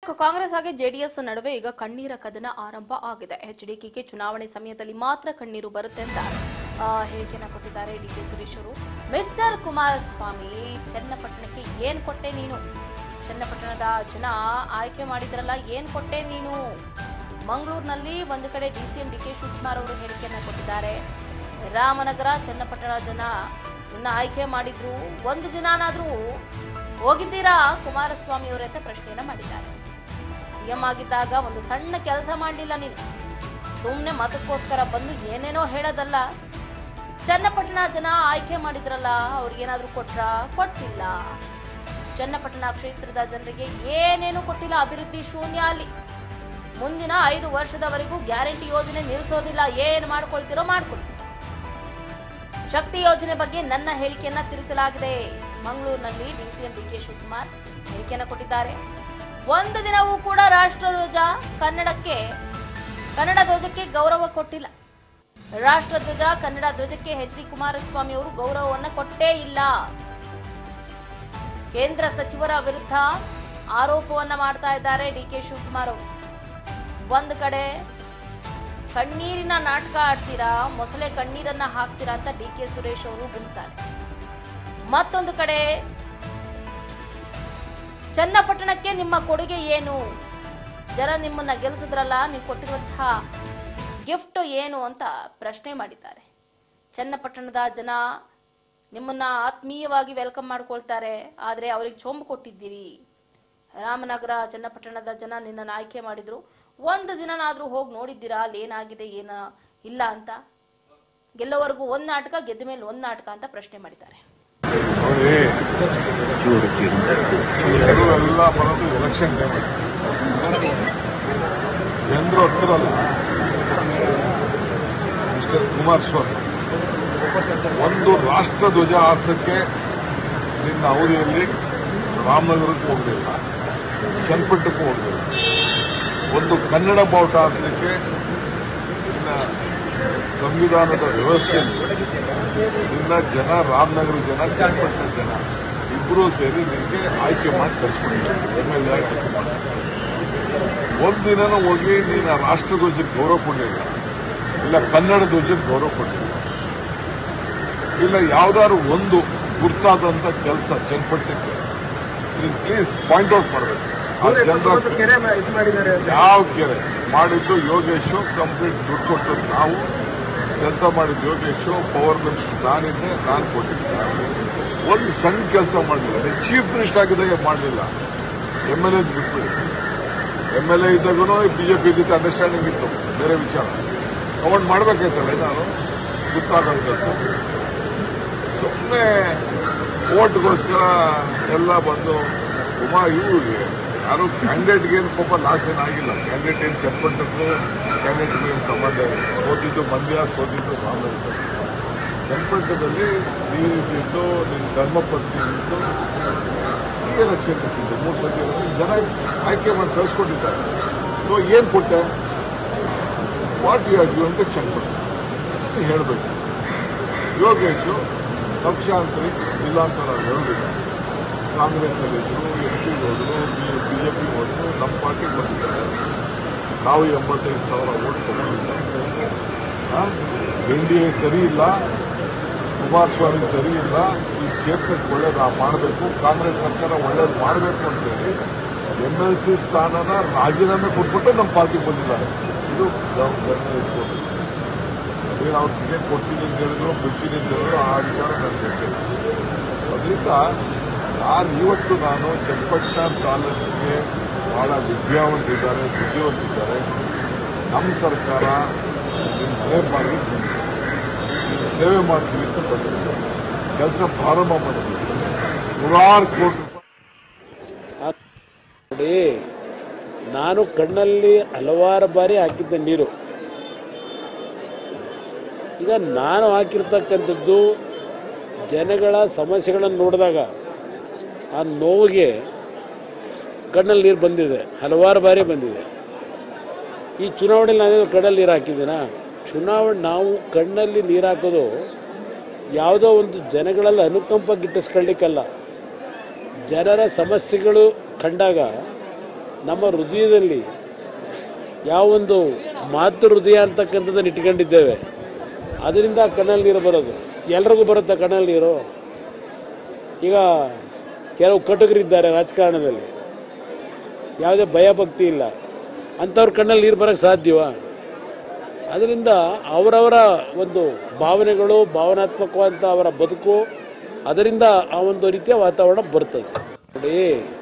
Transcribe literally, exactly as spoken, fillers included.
ಕಾಂಗ್ರೆಸ್ ಹಾಗೆ ಜೆಡಿಎಸ್ ನಡುವೆ ಈಗ ಕಣ್ಣೀರ ಕದನ ಆರಂಭ ಆಗಿದೆ. ಎಚ್ಡಿಕೆ ಚುನಾವಣೆ ಸಮಯದಲ್ಲಿ ಮಾತ್ರ ಕಣ್ಣೀರು ಬರುತ್ತೆ ಅಂತ ಹೇಳಿಕೆಯನ್ನು ಕೊಟ್ಟಿದ್ದಾರೆ ಡಿಕೆ ಸುರೇಶ್ ಅವರು. ಮಿಸ್ಟರ್ ಕುಮಾರಸ್ವಾಮಿ, ಚನ್ನಪಟ್ಟಣಕ್ಕೆ ಏನ್ ಕೊಟ್ಟೆ ನೀನು? ಚನ್ನಪಟ್ಟಣದ ಜನ ಆಯ್ಕೆ ಮಾಡಿದ್ರಲ್ಲ, ಏನ್ ಕೊಟ್ಟೆ ನೀನು? ಮಂಗಳೂರಿನಲ್ಲಿ ಒಂದು ಕಡೆ ಡಿಸಿಎಂ ಡಿಕೆ ಶಿವಕುಮಾರ್ ಅವರು ಹೇಳಿಕೆಯನ್ನು ಕೊಟ್ಟಿದ್ದಾರೆ. ರಾಮನಗರ ಚನ್ನಪಟ್ಟಣ ಜನ ನಿನ್ನ ಆಯ್ಕೆ ಮಾಡಿದ್ರು, ಒಂದು ದಿನಾನಾದ್ರೂ ಹೋಗಿದ್ದೀರಾ ಕುಮಾರಸ್ವಾಮಿ ಅವರೇ ಅಂತ ಪ್ರಶ್ನೆಯನ್ನ ಮಾಡಿದ್ದಾರೆ. ಸಿಎಂ ಆಗಿದ್ದಾಗ ಒಂದು ಸಣ್ಣ ಕೆಲಸ ಮಾಡಲಿಲ್ಲ ನೀನು, ಸುಮ್ಮನೆ ಮತಕ್ಕೋಸ್ಕರ ಬಂದು ಏನೇನೋ ಹೇಳೋದಲ್ಲ. ಚನ್ನಪಟ್ಟಣ ಜನ ಆಯ್ಕೆ ಮಾಡಿದ್ರಲ್ಲ, ಅವ್ರಿಗೇನಾದ್ರೂ ಕೊಟ್ರ? ಕೊಟ್ಟಿಲ್ಲ. ಚನ್ನಪಟ್ಟಣ ಕ್ಷೇತ್ರದ ಜನರಿಗೆ ಏನೇನು ಕೊಟ್ಟಿಲ್ಲ, ಅಭಿವೃದ್ಧಿ ಶೂನ್ಯ. ಅಲ್ಲಿ ಮುಂದಿನ ಐದು ವರ್ಷದವರೆಗೂ ಗ್ಯಾರಂಟಿ ಯೋಜನೆ ನಿಲ್ಲಿಸೋದಿಲ್ಲ, ಏನ್ ಮಾಡ್ಕೊಳ್ತಿರೋ ಮಾಡ್ಕೊಳ್ಳಿ. ಶಕ್ತಿ ಯೋಜನೆ ಬಗ್ಗೆ ನನ್ನ ಹೇಳಿಕೆಯನ್ನ ತಿರುಚಲಾಗಿದೆ. ಮಂಗಳೂರಿನಲ್ಲಿ ಡಿಸಿಎಂ ಡಿಕೆ ಶಿವಕುಮಾರ್ ಹೇಳಿಕೆಯನ್ನು ಕೊಟ್ಟಿದ್ದಾರೆ. ಒಂದು ದಿನವೂ ಕೂಡ ರಾಷ್ಟ್ರಧ್ವಜ ಕನ್ನಡಕ್ಕೆ ಕನ್ನಡ ಧ್ವಜಕ್ಕೆ ಗೌರವ ಕೊಟ್ಟಿಲ್ಲ. ರಾಷ್ಟ್ರಧ್ವಜ ಕನ್ನಡ ಧ್ವಜಕ್ಕೆ ಎಚ್ ಡಿ ಕುಮಾರಸ್ವಾಮಿ ಅವರು ಗೌರವವನ್ನು ಕೊಟ್ಟೇ ಇಲ್ಲ. ಕೇಂದ್ರ ಸಚಿವರ ವಿರುದ್ಧ ಆರೋಪವನ್ನ ಮಾಡ್ತಾ ಇದ್ದಾರೆ ಡಿಕೆ ಶಿವಕುಮಾರ್ ಅವರು. ಒಂದು ಕಡೆ ಕಣ್ಣೀರಿನ ನಾಟಕ ಆಡ್ತೀರಾ, ಮೊಸಳೆ ಕಣ್ಣೀರನ್ನ ಹಾಕ್ತೀರಾ ಅಂತ ಡಿಕೆ ಸುರೇಶ್ ಅವರು ಗುಂತಾರೆ. ಮತ್ತೊಂದು ಕಡೆ ಚನ್ನಪಟ್ಟಣಕ್ಕೆ ನಿಮ್ಮ ಕೊಡುಗೆ ಏನು? ಜನ ನಿಮ್ಮನ್ನ ಗೆಲ್ಲಿಸಿದ್ರಲ್ಲ, ನೀವು ಕೊಟ್ಟಿರುವಂತಹ ಗಿಫ್ಟ್ ಏನು ಅಂತ ಪ್ರಶ್ನೆ ಮಾಡಿದ್ದಾರೆ. ಚನ್ನಪಟ್ಟಣದ ಜನ ನಿಮ್ಮನ್ನ ಆತ್ಮೀಯವಾಗಿ ವೆಲ್ಕಮ್ ಮಾಡ್ಕೊಳ್ತಾರೆ, ಆದರೆ ಅವ್ರಿಗೆ ಚೊಂಬು ಕೊಟ್ಟಿದ್ದೀರಿ. ರಾಮನಗರ ಚನ್ನಪಟ್ಟಣದ ಜನ ನಿನ್ನನ್ನು ಆಯ್ಕೆ ಮಾಡಿದ್ರು, ಒಂದು ದಿನನಾದ್ರೂ ಹೋಗಿ ನೋಡಿದ್ದೀರಾ ಅಲ್ಲಿ ಏನಾಗಿದೆ ಏನ ಇಲ್ಲ ಅಂತ? ಗೆಲ್ಲೋವರೆಗೂ ಒಂದ್ ನಾಟಕ, ಗೆದ್ದ ಮೇಲೆ ಒಂದ್ ನಾಟಕ ಅಂತ ಪ್ರಶ್ನೆ ಮಾಡಿದ್ದಾರೆ. ಎಲ್ಲ ಬರೋದು ಎಲೆಕ್ಷನ್ ಟೈಮ್, ಜನರು ಹತ್ತಿರಲ್ಲ. ಮಿಸ್ಟರ್ ಕುಮಾರಸ್ವಾಮಿ, ಒಂದು ರಾಷ್ಟ್ರ ಧ್ವಜ ಹಾರಿಸಕ್ಕೆ ನಿನ್ನ ಅವಧಿಯಲ್ಲಿ ರಾಮನಗರಕ್ಕೆ ಹೋಗಲಿಲ್ಲ, ಚನ್ನಪಟ್ಟಣಕ್ಕೂ ಹೋಗಲಿಲ್ಲ. ಒಂದು ಕನ್ನಡ ಬಾವುಟ ಹಾಕಲಿಕ್ಕೆ ನಿನ್ನ ಸಂವಿಧಾನದ ವ್ಯವಸ್ಥೆಯಲ್ಲಿ ನಿನ್ನ ಜನ, ರಾಮನಗರ ಜನ, ಚನ್ನಪಟ್ಟಣ ಜನ ಇಬ್ಬರೂ ಸೇರಿ ನಿನಗೆ ಆಯ್ಕೆ ಮಾಡಿ ಕಳಿಸ್ಕೊಂಡಿದ್ದಾರೆ. ಎಮ್ ಎಲ್ ಎ ಆಯ್ಕೆ ಮಾಡಿ ಒಂದಿನೂ ಹೋಗಿ ನೀನು ರಾಷ್ಟ್ರ ಧ್ವಜಕ್ಕೆ ಗೌರವ ಕೊಡಲಿಲ್ಲ, ಇಲ್ಲ ಕನ್ನಡ ಧ್ವಜಕ್ಕೆ ಗೌರವ ಕೊಡಲಿಲ್ಲ, ಇಲ್ಲ ಯಾವ್ದಾದ್ರು ಒಂದು ಗುರ್ತಾದಂತ ಕೆಲಸ ಚನ್ನಪಟ್ಟಣಕ್ಕೆ ನೀನು ಪ್ಲೀಸ್ ಪಾಯಿಂಟ್ ಔಟ್ ಮಾಡಬೇಕು. ಯಾವ ಕೆರೆ ಮಾಡಿದ್ದು ಯೋಗೇಶು, ಕಂಪ್ಲೀಟ್ ದುಡ್ಡು ಕೊಟ್ಟದ್ದು ನಾವು, ಕೆಲಸ ಮಾಡಿದ್ದು ಯೋಗೇಶು, ಪವರ್ ಮಿನಿಸ್ಟರ್ ನಾನಿದ್ದೆ, ನಾನು ಕೊಟ್ಟಿದ್ದೆ. ಒಂದು ಸಣ್ಣ ಕೆಲಸ ಮಾಡಲಿಲ್ಲ. ಚೀಫ್ ಮಿನಿಸ್ಟರ್ ಆಗಿದ್ದಾಗ ಮಾಡಲಿಲ್ಲ. ಎಮ್ ಎಲ್ ಎ ಬಿಟ್ಬಿಡಿ. ಎಮ್ ಎಲ್ ಎ ಇದ್ದಾಗೂ ಬಿಜೆಪಿ ಜೊತೆ ಅಂಡರ್ಸ್ಟ್ಯಾಂಡಿಂಗ್ ಇತ್ತು, ಬೇರೆ ವಿಚಾರ. ಅವಾರ್ಡ್ ಮಾಡ್ಬೇಕಾಯ್ತಲ್ಲ ನಾನು ಗೊತ್ತಾಗಂಥದ್ದು. ಸುಮ್ಮನೆ ಓಟ್ಗೋಸ್ಕರ ಎಲ್ಲ ಬಂದು ಉಮಾ ಇವ್ರಿಗೆ ಯಾರು ಕ್ಯಾಂಡಿಡೇಟ್ಗೇನು ಪಾಪ ಲಾಸ್ ಏನಾಗಿಲ್ಲ. ಕ್ಯಾಂಡಿಡೇಟ್ ಏನು ಚನ್ನಪಟ್ಟಣಕ್ಕೂ ಕ್ಯಾಂಡಿಡೇಟ್ಗೂ ಏನು ಸಂಬಂಧ ಇಲ್ಲ. ಸೋತಿದ್ದು ಮಂಡ್ಯ, ಸೋತಿದ್ದು ರಾಮನಗರ. ಚನ್ನಪಟ್ಟಣದಲ್ಲಿ ನೀರಿದ್ದು, ನಿನ್ನ ಧರ್ಮಪತ್ನಿ ಇದ್ದು, ಹೀಗೆ ಕ್ಷೇತ್ರಕ್ಕಿದ್ದು ಮೂರು ಸತಿ ಜನ ಆಯ್ಕೆ ಮಾಡಿ ಕಳಿಸ್ಕೊಂಡಿದ್ದಾರೆ. ಸೊ ಏನು ಕೊಟ್ಟೆ? What you are given to Channapatna ಹೇಳಬೇಕು. ಯೋಗೇಶು ಪಕ್ಷಾಂತರಿ ಇಲ್ಲ ಅಂತ ನಾವು ಹೇಳೋದಿಲ್ಲ. ಕಾಂಗ್ರೆಸ್ ಅಲ್ಲಿದ್ದರು, ಎಸ್ ಪಿ ಹೋದ್ರು, ಬಿಜೆಪಿ ಹೋದ್ರು, ನಮ್ಮ ಪಾರ್ಟಿಗೆ ಬಂದಿದ್ದಾರೆ. ನಾವು ಎಂಬತ್ತೈದು ಸಾವಿರ ಓಟ್ ತಗೊಂಡಿದ್ದಾರೆ. ಎನ್ ಡಿ ಎ ಸರಿ ಇಲ್ಲ, ಕುಮಾರಸ್ವಾಮಿ ಸರಿ ಇಲ್ಲ, ಈ ಕ್ಷೇತ್ರಕ್ಕೆ ಒಳ್ಳೇದು ಮಾಡಬೇಕು, ಕಾಂಗ್ರೆಸ್ ಸರ್ಕಾರ ಒಳ್ಳೇದು ಮಾಡಬೇಕು ಅಂತೇಳಿ ಎಮ್ ಎಲ್ ಸಿ ಸ್ಥಾನನ ರಾಜೀನಾಮೆ ಕೊಟ್ಬಿಟ್ಟು ನಮ್ಮ ಪಾರ್ಟಿಗೆ ಬಂದಿದ್ದಾರೆ. ಇದು ಗಮನ ಇಟ್ಕೊಂಡು ಏನು ಅವ್ರು ಟಿಕೆಟ್ ಕೊಡ್ತೀನಿ ಅಂತ ಹೇಳಿದ್ರು, ಬಿಡ್ತೀನಿ ಅಂತ ಹೇಳಿದ್ರು, ಆ ವಿಚಾರ ನನಗೆ ಗೊತ್ತಿಲ್ಲ. ಅದರಿಂದ ನಾನು ಇವತ್ತು ನಾನು ಚನ್ನಪಟ್ಟಣ ತಾಲೂಕಿಗೆ ಬಹಳ ವಿದ್ಯಾವಂತಿದ್ದಾರೆ, ಬುದ್ಧಿವಂತಿದ್ದಾರೆ. ನಮ್ಮ ಸರ್ಕಾರ ನಿಮ್ಮ ಮನೆ ಮಾಡಿ ಸೇವೆ ಮಾಡ್ತೀವಿ ಅಂತ ಬಂದಿದೆ. ಕೆಲಸ ಪ್ರಾರಂಭ ಮಾಡಿದ್ದೀವಿ. ನೂರಾರು ಕೋಟಿ ರೂಪಾಯಿ ನೋಡಿ. ನಾನು ಕಣ್ಣಲ್ಲಿ ಹಲವಾರು ಬಾರಿ ಹಾಕಿದ್ದೆ ನೀರು. ಈಗ ನಾನು ಹಾಕಿರ್ತಕ್ಕಂಥದ್ದು ಜನಗಳ ಸಮಸ್ಯೆಗಳನ್ನು ನೋಡಿದಾಗ ಆ ನೋವಿಗೆ ಕಣ್ಣಲ್ಲಿ ನೀರು ಬಂದಿದೆ, ಹಲವಾರು ಬಾರಿ ಬಂದಿದೆ. ಈ ಚುನಾವಣೆಯಲ್ಲಿ ನಾನು ಕಣ್ಣಲ್ಲಿ ನೀರು ಹಾಕಿದ್ದೀನಾ? ಚುನಾವಣೆ ನಾವು ಕಣ್ಣಲ್ಲಿ ನೀರು ಹಾಕೋದು ಯಾವುದೋ ಒಂದು ಜನಗಳಲ್ಲಿ ಅನುಕಂಪ ಗಿಟ್ಟಿಸ್ಕೊಳ್ಳಿಕ್ಕಲ್ಲ. ಜನರ ಸಮಸ್ಯೆಗಳು ಕಂಡಾಗ ನಮ್ಮ ಹೃದಯದಲ್ಲಿ ಯಾವೊಂದು ಮಾತೃ ಹೃದಯ ಅಂತಕ್ಕಂಥದ್ದನ್ನು ಇಟ್ಕೊಂಡಿದ್ದೇವೆ, ಅದರಿಂದ ಕಣ್ಣಲ್ಲಿ ನೀರು ಬರೋದು. ಎಲ್ರಿಗೂ ಬರುತ್ತೆ ಕಣ್ಣಲ್ಲಿ ನೀರು. ಈಗ ಕೆಲವು ಕಟುಕರಿದ್ದಾರೆ ರಾಜಕಾರಣದಲ್ಲಿ, ಯಾವುದೇ ಭಯ ಭಕ್ತಿ ಇಲ್ಲ, ಅಂಥವ್ರ ಕಣ್ಣಲ್ಲಿ ನೀರು ಬರೋಕ್ಕೆ ಸಾಧ್ಯವಾ? ಅದರಿಂದ ಅವರವರ ಒಂದು ಭಾವನೆಗಳು, ಭಾವನಾತ್ಮಕವಾದಂಥ ಅವರ ಬದುಕು, ಅದರಿಂದ ಆ ಒಂದು ರೀತಿಯ ವಾತಾವರಣ ಬರ್ತದೆ ನೋಡಿ.